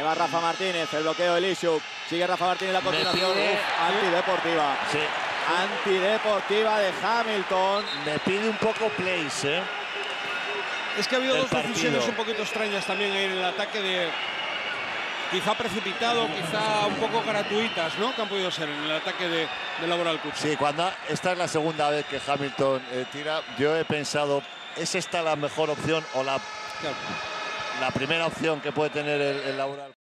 Va Rafa Martínez, el bloqueo de Lisiuk. Sigue Rafa Martínez la continuación. Antideportiva. Sí. Antideportiva de Hamilton. Me pide un poco place, ¿eh? Es que ha habido dos decisiones un poquito extrañas también ahí en el ataque, quizá precipitado, quizá un poco gratuitas, ¿no? Que han podido ser en el ataque de Laboral Cucha. Sí, esta es la segunda vez que Hamilton tira. Yo he pensado, ¿es esta la mejor opción o la primera opción que puede tener el Laboral?